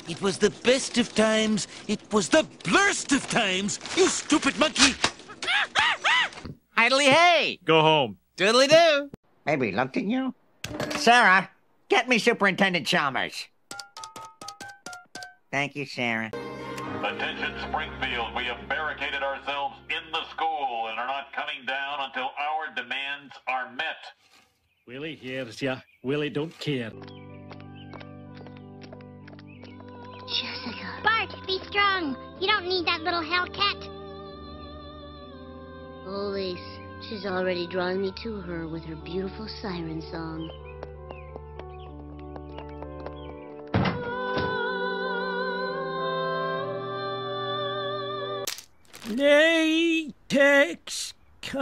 It was the best of times. It was the blurst of times. You stupid monkey. Idly hey! Go home. Doodly-doo! Maybe looked at you? Sarah, get me Superintendent Chalmers. Thank you, Sarah. Attention Springfield, we have barricaded ourselves in the school and are not coming down until our demands are met. Willie hears ya. Willie don't care. Jessica. Bart, be strong. You don't need that little hellcat. Holy, she's already drawing me to her with her beautiful siren song. Latex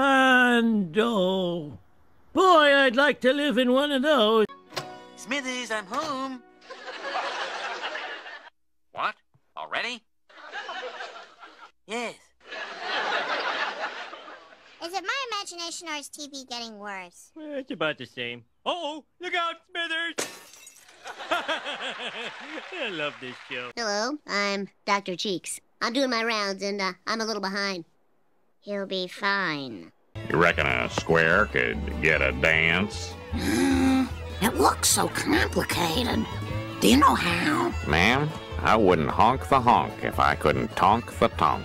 condo. Boy, I'd like to live in one of those. Smithers, I'm home. What? Already? Yes. Is it my imagination or is TV getting worse? It's about the same. Uh-oh, look out, Smithers! I love this show. Hello, I'm Dr. Cheeks. I'm doing my rounds and I'm a little behind. He'll be fine. You reckon a square could get a dance? It looks so complicated. Do you know how? Ma'am, I wouldn't honk the honk if I couldn't tonk the tonk.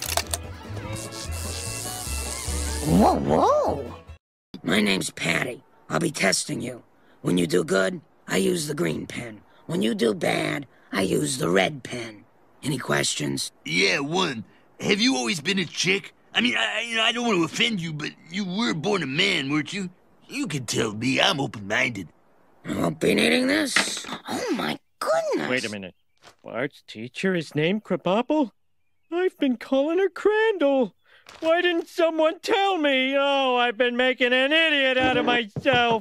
Whoa, whoa! My name's Patty. I'll be testing you. When you do good, I use the green pen. When you do bad, I use the red pen. Any questions? Yeah, one. Have you always been a chick? I mean, I don't want to offend you, but you were born a man, weren't you? You can tell me. I'm open-minded. I won't be needing this. Oh, my goodness. Wait a minute. Bart's teacher is named Krabappel? I've been calling her Crandall. Why didn't someone tell me? Oh, I've been making an idiot out of myself.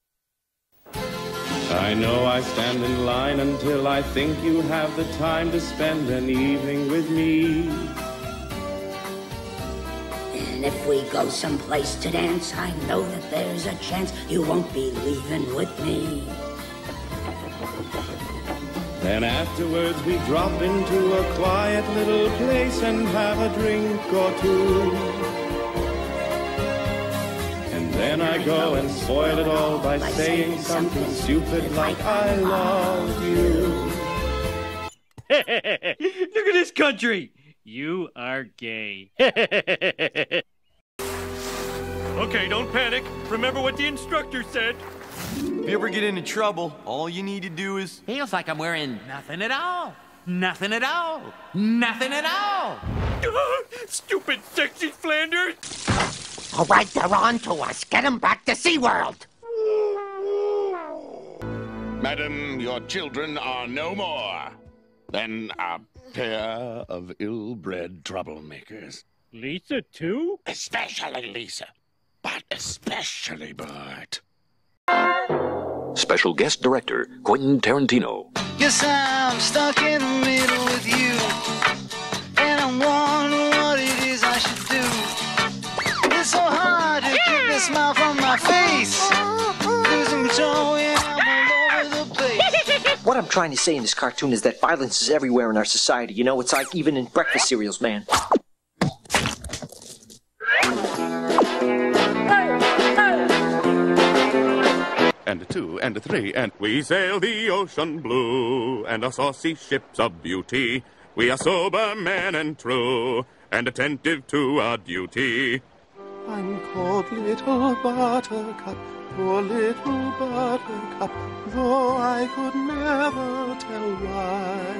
I know I stand in line until I think you have the time to spend an evening with me. And if we go someplace to dance, I know that there's a chance you won't be leaving with me. Then afterwards we drop into a quiet little place and have a drink or two. And then I go and spoil it all by saying something stupid like I love you. Look at this country. You are gay. Okay, don't panic. Remember what the instructor said. If you ever get into trouble, all you need to do is... Feels like I'm wearing nothing at all. Nothing at all. Nothing at all. Stupid sexy Flanders. All right, they're on to us. Get them back to SeaWorld. Madam, your children are no more than a pair of ill-bred troublemakers. Lisa, too? Especially Lisa, but especially Bart. Special guest director, Quentin Tarantino. Guess I'm stuck in the middle with you, and I'm wondering what it is I should do. It's so hard to keep a smile from my face, losing control and I'm all over the place. What I'm trying to say in this cartoon is that violence is everywhere in our society. You know, it's like even in breakfast cereals, man. And a two, and a three, and we sail the ocean blue, and our saucy ship's a beauty. We are sober men and true, and attentive to our duty. I'm called Little Buttercup, poor little Buttercup, though I could never tell why.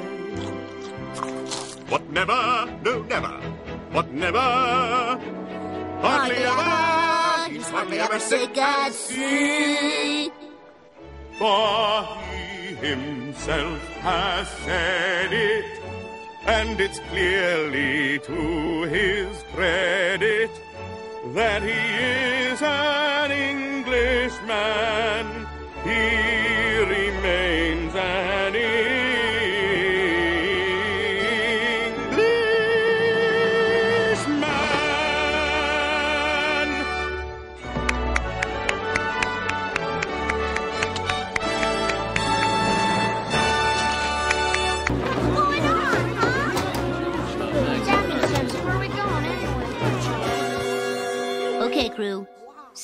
What never, no never, what never, hardly ever, he's hardly ever sick at sea. For he himself has said it, and it's clearly to his credit that he is an Englishman. He remains an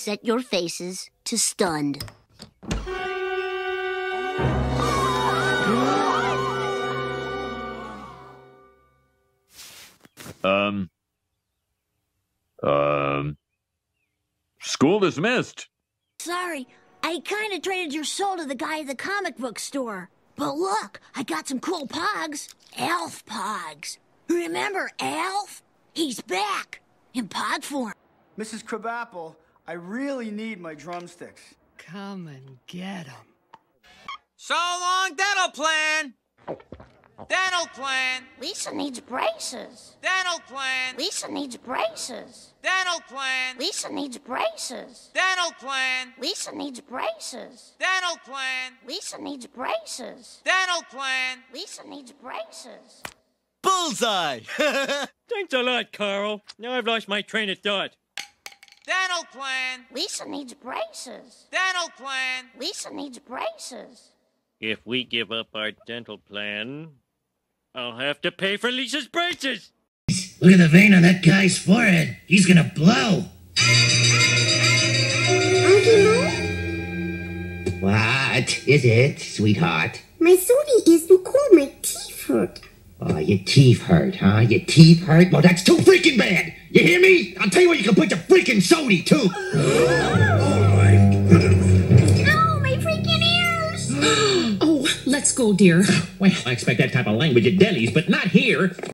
set your faces to stunned. School dismissed. Sorry, I kind of traded your soul to the guy at the comic book store. But look, I got some cool pogs. Elf pogs. Remember Elf? He's back. In pod form. Mrs. Crabapple, I really need my drumsticks. Come and get them. So long, dental plan. Dental plan. Lisa needs braces. Dental plan. Lisa needs braces. Dental plan. Lisa needs braces. Dental plan. Lisa needs braces. Dental plan. Lisa needs braces. Dental plan. Lisa needs braces. Bullseye! Thanks a lot, Carl. Now I've lost my train of thought. Dental plan. Lisa needs braces. Dental plan. Lisa needs braces. If we give up our dental plan, I'll have to pay for Lisa's braces. Look at the vein on that guy's forehead. He's gonna blow. What is it, sweetheart? My sody is too cold. My teeth hurt. Oh, your teeth hurt, huh? Your teeth hurt? Well, that's too freaking bad. You hear me? I'll tell you where you can put your freaking sody, too. Ow, my freaking ears! Oh, let's go, dear. Well, I expect that type of language at delis, but not here.